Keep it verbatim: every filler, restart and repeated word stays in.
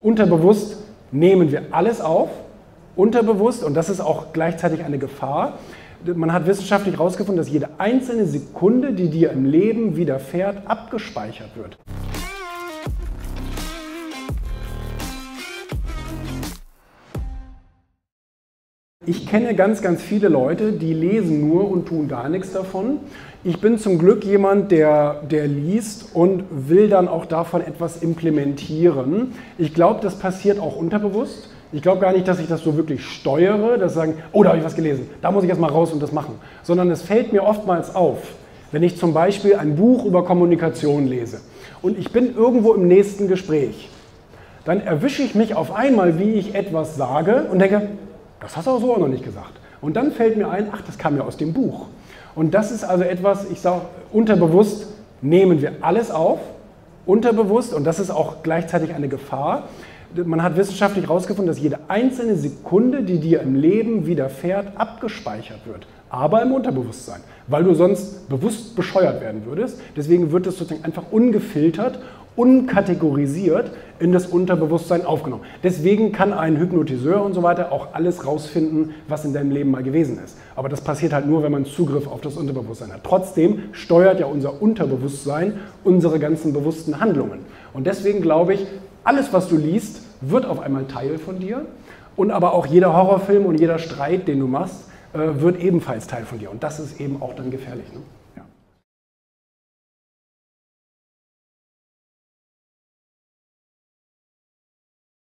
Unterbewusst nehmen wir alles auf, unterbewusst, und das ist auch gleichzeitig eine Gefahr. Man hat wissenschaftlich herausgefunden, dass jede einzelne Sekunde, die dir im Leben widerfährt, abgespeichert wird. Ich kenne ganz, ganz viele Leute, die lesen nur und tun gar nichts davon. Ich bin zum Glück jemand, der, der liest und will dann auch davon etwas implementieren. Ich glaube, das passiert auch unterbewusst. Ich glaube gar nicht, dass ich das so wirklich steuere, dass sagen, oh, da habe ich was gelesen, da muss ich erst mal raus und das machen. Sondern es fällt mir oftmals auf, wenn ich zum Beispiel ein Buch über Kommunikation lese und ich bin irgendwo im nächsten Gespräch, dann erwische ich mich auf einmal, wie ich etwas sage und denke, das hast du auch so auch noch nicht gesagt. Und dann fällt mir ein, ach, das kam ja aus dem Buch. Und das ist also etwas, ich sage, unterbewusst nehmen wir alles auf, unterbewusst, und das ist auch gleichzeitig eine Gefahr. Man hat wissenschaftlich herausgefunden, dass jede einzelne Sekunde, die dir im Leben widerfährt, abgespeichert wird. Aber im Unterbewusstsein, weil du sonst bewusst bescheuert werden würdest. Deswegen wird es sozusagen einfach ungefiltert, unkategorisiert in das Unterbewusstsein aufgenommen. Deswegen kann ein Hypnotiseur und so weiter auch alles rausfinden, was in deinem Leben mal gewesen ist. Aber das passiert halt nur, wenn man Zugriff auf das Unterbewusstsein hat. Trotzdem steuert ja unser Unterbewusstsein unsere ganzen bewussten Handlungen. Und deswegen glaube ich, alles, was du liest, wird auf einmal Teil von dir. Und aber auch jeder Horrorfilm und jeder Streit, den du machst, wird ebenfalls Teil von dir. Und das ist eben auch dann gefährlich. Ne?